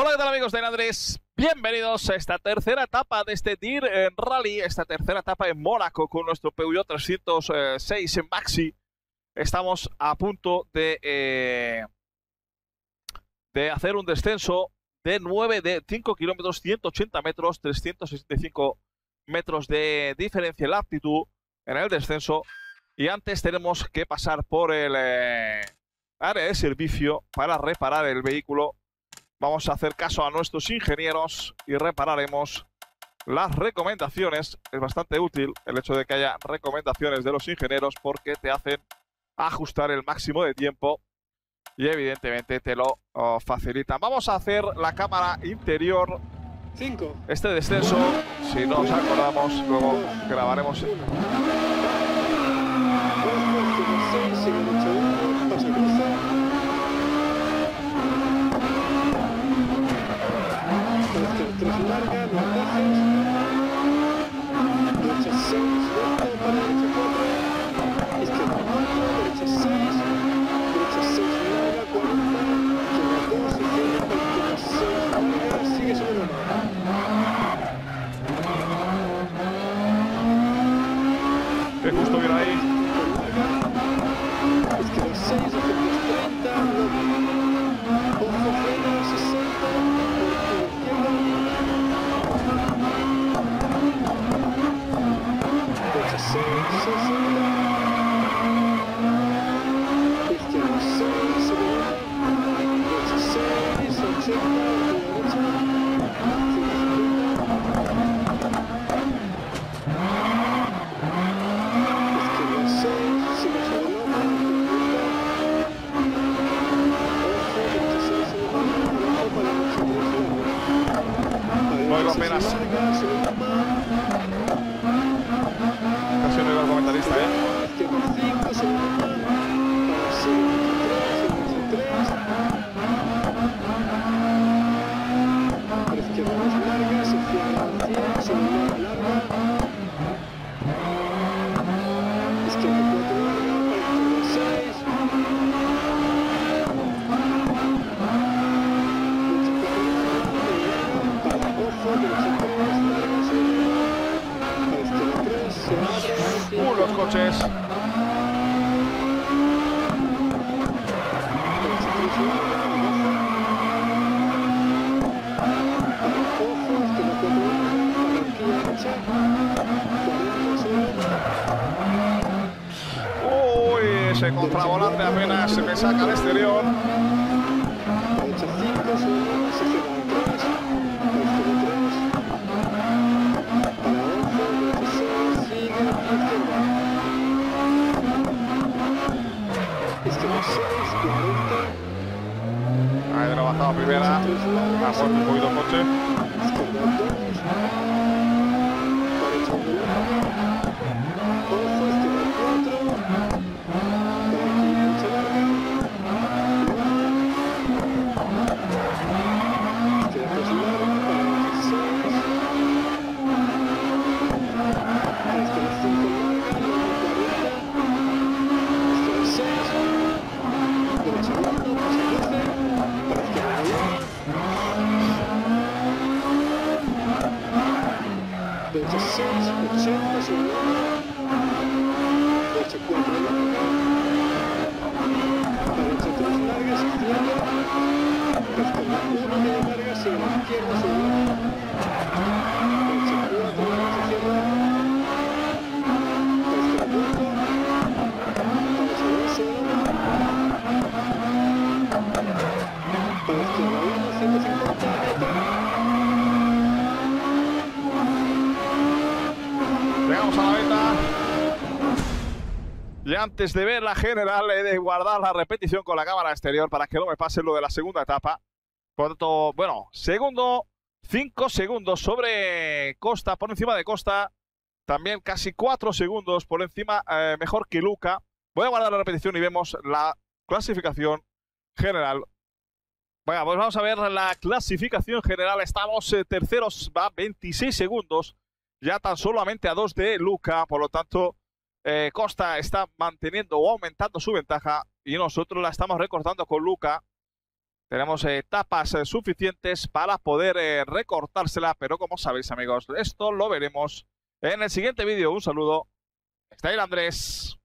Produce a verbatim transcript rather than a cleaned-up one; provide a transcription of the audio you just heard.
Hola, ¿qué tal, amigos de Nandres? Bienvenidos a esta tercera etapa de este D I R en Rally, esta tercera etapa en Mónaco con nuestro Peugeot trescientos seis en Maxi. Estamos a punto de, eh, de hacer un descenso de nueve, de cinco kilómetros, ciento ochenta metros, trescientos sesenta y cinco metros de diferencia en la altitud en el descenso. Y antes tenemos que pasar por el eh, área de servicio para reparar el vehículo. Vamos a hacer caso a nuestros ingenieros y repararemos las recomendaciones. Es bastante útil el hecho de que haya recomendaciones de los ingenieros porque te hacen ajustar el máximo de tiempo y evidentemente te lo oh, facilitan. Vamos a hacer la cámara interior. cinco. Este descenso, si no nos acordamos, luego grabaremos. Tres larga, no atajes. Derecha seis, recto para derecha cuatro. Izquierda cuatro, derecha seis. Derecha seis larga, cuarenta. Izquierda dos, izquierda, izquierda seis larga. Sigue sobre la mano. Que justo viene ahí. Izquierda seis, izquierda treinta. Ojo, frena, sesenta. Luego apenas. Casi no iba el comentarista, ¿eh? Uh, los coches. Uy, ese contravolante apenas se me saca al exterior. Ahí de la bajada primera. Ha puesto un poquito el coche. Llegamos a la meta. Y antes de ver la general he de guardar la repetición con la cámara exterior para que no me pase lo de la segunda etapa. Por lo tanto, bueno, segundo, cinco segundos sobre Costa, por encima de Costa. También casi cuatro segundos por encima, eh, mejor que Luca. Voy a guardar la repetición y vemos la clasificación general. Venga, pues vamos a ver la clasificación general. Estamos eh, terceros, va veintiséis segundos. Ya tan solamente a dos de Luca. Por lo tanto, eh, Costa está manteniendo o aumentando su ventaja. Y nosotros la estamos recortando con Luca. Tenemos etapas eh, suficientes para poder eh, recortársela, pero como sabéis, amigos, esto lo veremos en el siguiente vídeo. Un saludo. Está ahí Andrés.